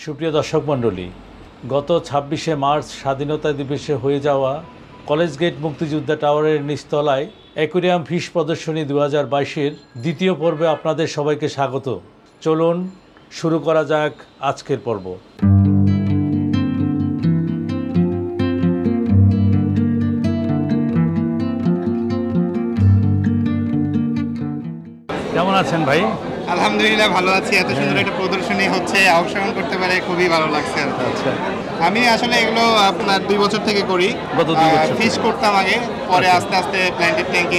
সুপ্রিয় দর্শক মণ্ডলী, গত ২৬শে মার্চ স্বাধীনতা দিবসে হয়ে যাওয়া কলেজ গেট মুক্তিযোদ্ধা টাওয়ারের নিচতলায় অ্যাকোয়ারিয়াম ফিশ প্রদর্শনী ২০২২-এর দ্বিতীয় পর্বে আপনাদের সবাইকে স্বাগত। চলুন শুরু করা যাক আজকের পর্ব। কেমন আছেন ভাই? আলহামদুলিল্লাহ ভালো আছি। এত সুন্দর একটা প্রদর্শনী হচ্ছে, অংশগ্রহণ করতে পারে খুবই ভালো লাগছে। আচ্ছা, আমি আসলে এগুলো আপনার 2 বছর থেকে করি। গত 2 বছর ফিশ করতাম আগে, পরে আস্তে আস্তে প্ল্যান্টেড ট্যাঙ্কে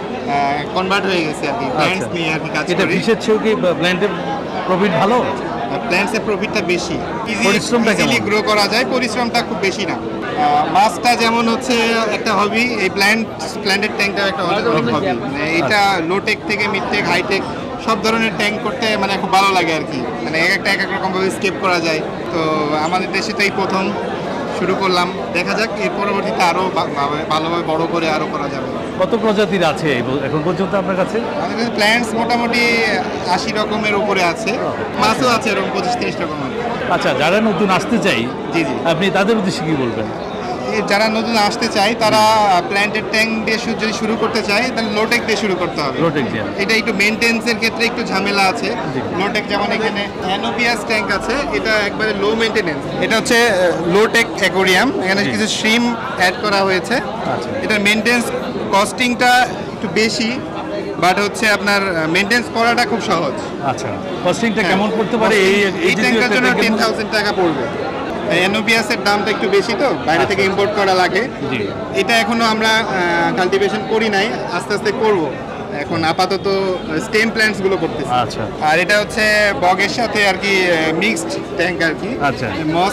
কনভার্ট হয়ে গেছে আর কি। প্ল্যান্টস নিয়ে আর কি কাজ এটা করি। ফিশের চেয়েও কি প্ল্যান্টের প্রফিট ভালো? প্ল্যান্টসের প্রফিটটা বেশি, পরিশ্রমটা ইজিলি গ্রো করা যায়, পরিশ্রমটা খুব বেশি না। মাছটা যেমন হচ্ছে একটা হবি, এই প্ল্যান্টেড ট্যাঙ্কটাও একটা অনেক হবি। এটা লোটেক থেকে মিডটেক হাইটেক সব ধরনের ট্যাঙ্ক করতে মানে খুব ভালো লাগে আর কি। মানে এক এক রকমভাবে স্কেপ করা যায়। তো আমাদের দেশে তো এই প্রথম শুরু করলাম, দেখা যাক এর পরবর্তীতে আরও ভালোভাবে বড় করে আরও করা যাবে। কত প্রজাতির আছে এখন পর্যন্ত আপনার কাছে? আমাদের কাছে প্ল্যান্টস মোটামুটি 80 রকমের উপরে আছে, মাছও আছে এরকম 25-30 রকমের। আচ্ছা, যারা নতুন আসতে চাই, জি জি, আপনি তাদের উদ্দেশ্যে কি বলবেন? যারা নতুন আসতে চায় তারা প্ল্যান্টেড ট্যাঙ্ক দিয়ে যদি শুরু করতে চায় তাহলে লোটেক দিয়ে শুরু করতে হবে। লোটেক দিয়ে এটা একটু মেনটেন্সের ক্ষেত্রে একটু ঝামেলা আছে। লোটেক যেমন এখানে অ্যানোপিয়াস ট্যাঙ্ক আছে, এটা একবারে লো মেনটেনেন্স। এটা হচ্ছে লোটেক অ্যাকোয়ারিয়াম, এখানে কিছু শ্রিম অ্যাড করা হয়েছে। আচ্ছা, এটার মেনটেন্স কস্টিংটা একটু বেশি, বাট হচ্ছে আপনার মেনটেন্স করাটা খুব সহজ। আচ্ছা, কস্টিংটা কেমন পড়তে পারে? এই ট্যাঙ্কের জন্য 10,000 টাকা পড়বে। অ্যানোপিয়াসের দামটা একটু বেশি, তো বাইরে থেকে ইম্পোর্ট করা লাগে। এটা এখনো আমরা কাল্টিভেশন করি নাই, আস্তে আস্তে করব। এখন আপাতত স্টেম প্ল্যান্টস গুলো করতেছি। আচ্ছা, আর এটা হচ্ছে বগের সাথে আর কি মিক্সড ট্যাঙ্ক আর কি। আচ্ছা,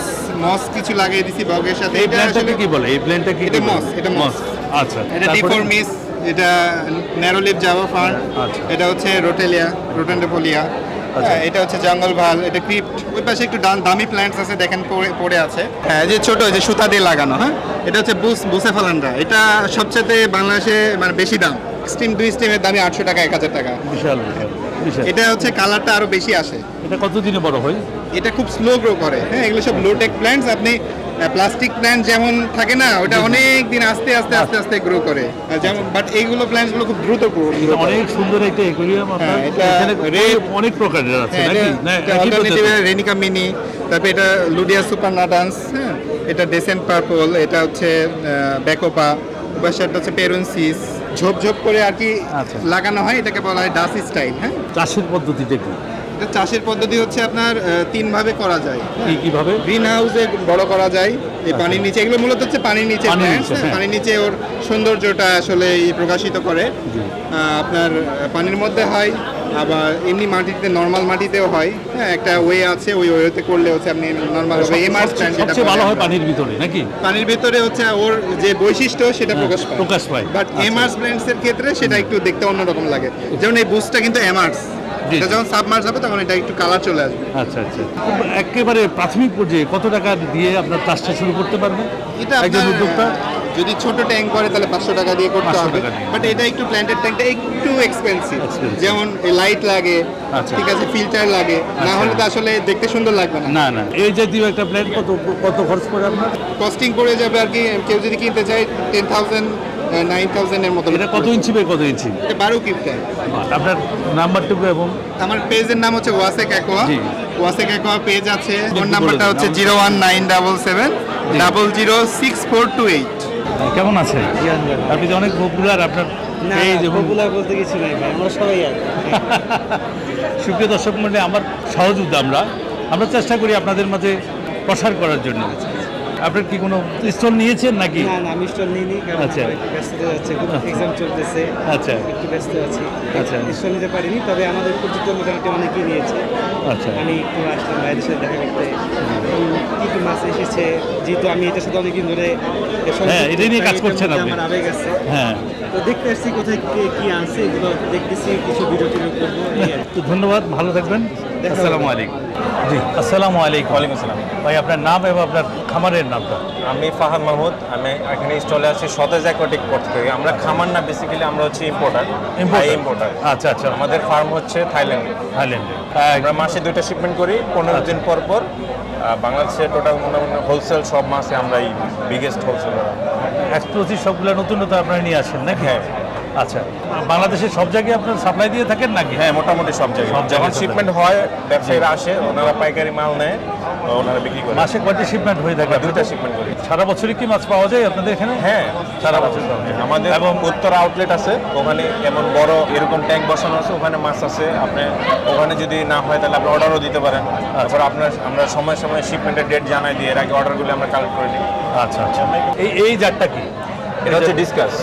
মস কিছু লাগিয়ে দিছি বগের সাথে। এই প্ল্যান্টটাকে কি বলে? এই প্ল্যান্টটা কি? এটা মস। আচ্ছা, এটা ডিফর্মিস, এটা ন্যারোলিপ জাভা ফার্ন, এটা হচ্ছে রোটেন্ডোপোলিয়া, এটা হচ্ছে জঙ্গল ভাল, এটা ক্রিপ্ট। ওই পাশে একটু দামি প্ল্যান্টস আছে, দেখেন পড়ে আছে। হ্যাঁ, যে ছোট যে সুতা দিয়ে লাগানো। হ্যাঁ, এটা হচ্ছে বুসেফালান্ডা। এটা সবচেয়ে বাংলাদেশে মানে বেশি দাম। স্টিম 2 স্টিমের দামই 800 টাকা, 1000 টাকা। বিশাল। এটা হচ্ছে কালারটা আরো বেশি আসে। এটা কতদিনে বড় হয়? এটা খুব স্লো গ্রো করে। হ্যাঁ, এগুলো সব লোটেক প্ল্যান্টস। আপনি প্লাস্টিক প্ল্যান্ট যেমন থাকে না, ওটা অনেক দিন আস্তে আস্তে গ্রো করে যেমন, বাট এইগুলো প্ল্যান্টস গুলো খুব দ্রুত গ্রো। অনেক সুন্দর একটা অ্যাকোয়ারিয়াম। এটা অনেক প্রকারের আছে নাকি? না, অল্টারনেটিভ রেনিকা মিনি, তারপর এটা লুডিয়া সুপারনাটান্স, হ্যাঁ, এটা ডেসেন্ট পার্পল, এটা হচ্ছে ব্যাকোপা, বাসারটা হচ্ছে পেরুনসিস। ঝোপ করে আর কি লাগানো হয়, এটাকে বলা হয় ডাসি স্টাইল। হ্যাঁ, চাষের পদ্ধতিটা কি? চাষের পদ্ধতি হচ্ছে আপনার 3 ভাবে করা যায়। কিভাবে? গ্রিন হাউসে বড় করা যায়, এই পানির নিচে। এগুলো মূলত হচ্ছে পানির নিচে, পানির নিচে ওর সৌন্দর্যটা আসলে প্রকাশিত করে। আপনার পানির মধ্যে হয়, আবার এমনি মাটিতে, নর্মাল মাটিতেও হয়। হ্যাঁ, একটা ওয়ে আছে, ওই ওয়েতে করলে হচ্ছে আপনি নর্মাল এমার্স প্ল্যান্ট, যেটা সবচেয়ে ভালো হয় পানির ভিতরে নাকি? পানির ভিতরে হচ্ছে ওর যে বৈশিষ্ট্য সেটা প্রকাশ পায়। বাট এমার্স প্ল্যান্টসের ক্ষেত্রে সেটা একটু দেখতে অন্যরকম লাগে। যেমন এই বুসটা কিন্তু এমার্স, এটা যখন সাবমার্জ হবে তখন এটা একটু কালার চলে আসবে। আচ্ছা, একেবারে প্রাথমিক পর্যায়ে কত টাকা দিয়ে আপনার চাষটা শুরু করতে পারবেন? এটা একজন উদ্যোক্তা যদি ছোট ট্যাঙ্ক করে তাহলে 500 টাকা দিয়ে করতে হবে। বাট এটা একটু প্ল্যান্টেড ট্যাঙ্কটা একটু এক্সপেন্সিভ, যেমন লাইট লাগে, ঠিক আছে, ফিল্টার লাগে, না হলে তো আসলে দেখতে সুন্দর লাগবে না। না, এই জাতীয় একটা প্ল্যান্ট কত খরচ পড়ে আপনার? কস্টিং পড়ে যাবে আর কি, কেউ যদি কিনতে চায় 10,000 9,000 এর মতো। এটা কত ইঞ্চি বাই কত ইঞ্চি? এটা 12 কিউব ট্যাঙ্ক। আপনার নাম্বারটুকু এবং আমার পেজের নাম হচ্ছে Wasek aqua. Wasek aqua page আছে। ফোন নাম্বারটা হচ্ছে 01977 006428। কেমন আছে? আপনি তো অনেক পপুলার। আপনার এই যে পপুলার বলতে কিছু নাই ভাই, আমরা সবাই আর সুপ্রিয় দর্শক মণ্ডলী, আমার সহযোদ্ধা আমরা চেষ্টা করি আপনাদের মাঝে প্রসার করার জন্য। আপনার কি কোনো স্টল নিয়েছেন নাকি? না, আমি স্টল নিইনি, কারণ ব্যস্ত যাচ্ছে, এক্সাম চলতেছে। আচ্ছা, একটু ব্যস্ত আছি। আচ্ছা, স্টল নিতে পারিনি, তবে আমাদের পরিচিত মোটামুটি অনেকেই নিয়েছে। আচ্ছা, আমি একটু আসলাম বাইরের সাথে দেখা করতে। কি মাছ এসেছে, যেহেতু আমি এটার সাথে অনেকদিন ধরে এটা নিয়ে কাজ করছেন, আমার আবেগ আছে। হ্যাঁ, তো দেখতে আসছি কোথায় কি আনছে, এগুলো দেখতেছি, কিছু ভিডিও করবো। তো ধন্যবাদ, ভালো থাকবেন। আসসালামু আলাইকুম। জি, আসসালামু আলাইকুম। ওয়ালাইকুম আসসালাম ভাই, আপনার নাম এবং আপনার খামারের নামটা? আমি ফাহাদ মাহমুদ। আমি এখানে স্টলে আছি সতেজ অ্যাকোয়াটিক পর্ট থেকে। আমরা খামার না, বেসিক্যালি আমরা হচ্ছে ইম্পোর্টার। আচ্ছা, আমাদের ফার্ম হচ্ছে থাইল্যান্ডে। আমরা মাসে 2টা শিপমেন্ট করি, 15 দিন পর বাংলাদেশের টোটাল মোটামুটি হোলসেল সব মাছে আমরাই বিগেস্ট হোলসেলার। এক্সক্লুসিভ সবগুলো নতুন নতুন আপনারা নিয়ে আসেন নাকি? হ্যাঁ। আচ্ছা, বাংলাদেশের সব জায়গায় আপনারা সাপ্লাই দিয়ে থাকেন নাকি? হ্যাঁ, মোটামুটি সব জায়গায়। যখন শিপমেন্ট হয় ব্যবসায়ীরা আসে, ওনারা পাইকারি মাল নেয়, ওনারা বিক্রি করে। মাসে কয়টা শিপমেন্ট হয়ে থাকে? 2টা শিপমেন্ট করি। সারা বছরই কি মাছ পাওয়া যায় আপনাদের এখানে? হ্যাঁ, সারা বছর পাওয়া যায়। আমাদের এবং উত্তর আউটলেট আছে, ওখানে এমন বড় এরকম ট্যাঙ্ক বসানো আছে, ওখানে মাছ আছে। আপনি ওখানে যদি না হয় তাহলে আপনি অর্ডারও দিতে পারেন। তারপর আমরা সময় সময় শিপমেন্টের ডেট জানাই দিয়ে এর আগে অর্ডারগুলো আমরা কালেক্ট করে দিই। আচ্ছা আচ্ছা, এই জাতটা কি? এটা হচ্ছে ডিসকাস।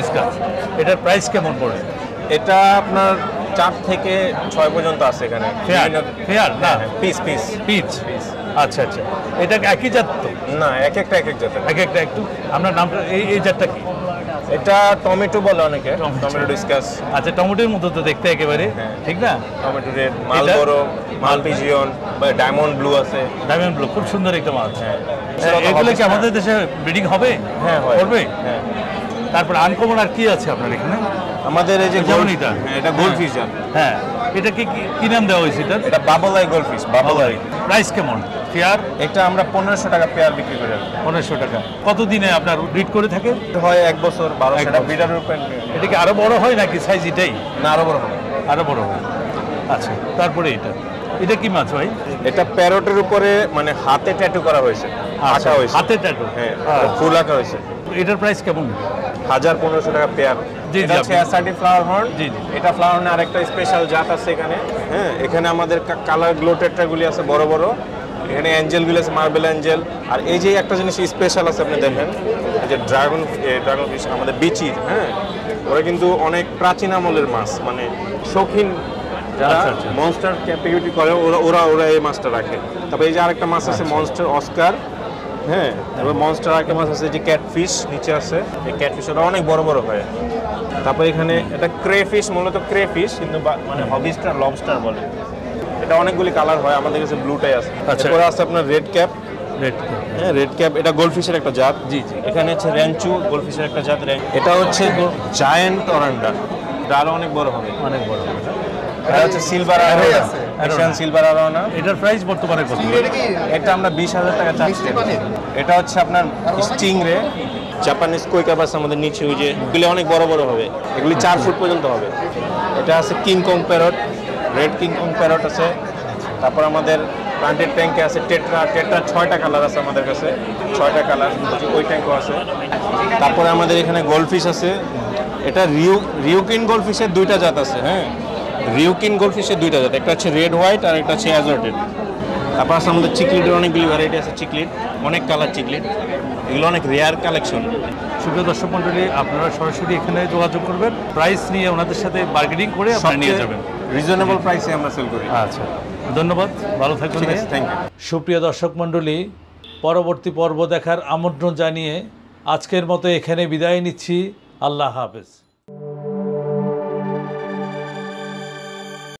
এটার প্রাইস কেমন পড়ে? এটা আপনার 4 থেকে 6 পর্যন্ত আছে এখানে। ফেয়ার না, পিচ। আচ্ছা আচ্ছা, এটা একই জাত তো? না, এক একটা জাতের। এক একটা একটু আপনার নামটা, এই জাতটা কি? এটা টমেটো বলে অনেকে, টমেটো ডিসকাস। আচ্ছা, টমেটোর মতো তো দেখতে একেবারে, ঠিক না? টমেটো রেড, মালবোরো, মালপিজিয়ন, ডায়মন্ড ব্লু আছে। ডায়মন্ড ব্লু খুব সুন্দর একটা মাছ। হ্যাঁ, এগুলো কি আমাদের দেশে ব্রিডিং হবে? হ্যাঁ, করবে। হ্যাঁ। তারপর আনকমন আর কি আছে আপনার এখানে? আমাদের এই যে গোলফিশটা, এটা গোলফিশ জাত। হ্যাঁ, এটা কি নাম দেওয়া হয়েছে এটা? এটা bubble eye goldfish. Bubble eye price কেমন? পেয়ার এটা আমরা 1500 টাকা পেয়ার বিক্রি করি। 1500 টাকা। কত দিনে আপনার ব্রিড করে থাকে? হয় 1 বছর, 1200 ব্রিডার উপর। এটা কি আরো বড় হয় নাকি সাইজ এটাই? না, আরো বড় হয়। আরো বড় হয়। আচ্ছা, তারপরে এটা কি মাছ ভাই? এটা প্যারটের উপরে মানে হাতে ট্যাটু করা হয়েছে, আঁকা হয়েছে। হাতে ট্যাটু? হ্যাঁ, ফুল আঁকা হয়েছে। এটার প্রাইস কেমন? 1500 টাকা পেয়ার। জি, এটা হচ্ছে এসআরডি ফ্লাওয়ার হর্ন। জি, জি। এটা ফ্লাওয়ার হর্নের আরেকটা স্পেশাল জাত আছে এখানে। হ্যাঁ, এখানে আমাদের কালার গ্লো টেট্রাগুলি আছে বড় বড়। এখানে অ্যাঞ্জেলগুলি আছে, মার্বেল অ্যাঞ্জেল। আর এই যে একটা জিনিস স্পেশাল আছে আপনি দেখেন, এই যে ড্রাগন ফিশ আমাদের বিচির। হ্যাঁ, ওরা কিন্তু অনেক প্রাচীন আমলের মাছ, মানে শৌখিন যারা মনস্টার ক্যাপিটিভিটি করে ওরা এই মাছটা রাখে। তারপর এই যে আরেকটা মাছ আছে মনস্টার অস্কার। হ্যাঁ, তারপর মনস্টার আরেকটা মাছ আছে যে ক্যাটফিশ নিচে আছে। এই ক্যাটফিশ ওরা অনেক বড় বড় হয়। তারপর এখানে এটা ক্রেফিশ, মূলত ক্রেফিশ, কিন্তু মানে হবিস্টার লবস্টার বলে। এটা অনেকগুলি কালার হয়, আমাদের কাছে ব্লুটাই আছে। এরপরে আছে আপনার রেড ক্যাপ। হ্যাঁ, রেড ক্যাপ এটা গোল্ডফিশের একটা জাত। জি জি। এখানে হচ্ছে র্যাঞ্চু গোল্ডফিশের একটা জাত। এটা হচ্ছে জায়ান্ট অরান্ডা, এটা আরো অনেক বড় হবে, অনেক বড় হবে। এটা হচ্ছে silver arowana, Asian silver arowana. এটার প্রাইস বর্তমানে কত? এটা আমরা 20,000 টাকা চাচ্ছি। এটা হচ্ছে আপনার স্টিংরে, জাপানিজ কোইকাবাস আমাদের নিচে, ওই যে এগুলি অনেক বড় বড় হবে, এগুলি 4 ফুট পর্যন্ত হবে। এটা আছে King Kong parrot, red King Kong parrot আছে। তারপর আমাদের প্লান্টেড ট্যাঙ্কে আছে টেট্রা 6টা কালার আছে আমাদের কাছে, 6টা কালার, ওই ট্যাঙ্কও আছে। তারপরে আমাদের এখানে গোল্ডফিশ আছে। এটা রিউকিন গোল্ডফিশের 2টা জাত আছে। হ্যাঁ, রিউকিন গোল্ডফিশের 2টা জাত, একটা হচ্ছে রেড হোয়াইট আর একটা হচ্ছে অ্যাজর্টেড। তারপর আছে আমাদের চিকলিটের অনেকগুলি ভ্যারাইটি আছে, চিকলিট অনেক কালার চিকলিট, এগুলো অনেক রেয়ার কালেকশন। সুপ্রিয় দর্শক মণ্ডলী, আপনারা সরাসরি এখানে যোগাযোগ করবেন, প্রাইস নিয়ে ওনাদের সাথে বার্গেনিং করে আপনারা নিয়ে যাবেন। রিজনেবল প্রাইসে আমরা সেল করি। আচ্ছা, ধন্যবাদ, ভালো থাকবেন। Thank you. সুপ্রিয় দর্শক মণ্ডলী, পরবর্তী পর্ব দেখার আমন্ত্রণ জানিয়ে আজকের মতো এখানে বিদায় নিচ্ছি। আল্লাহ হাফেজ।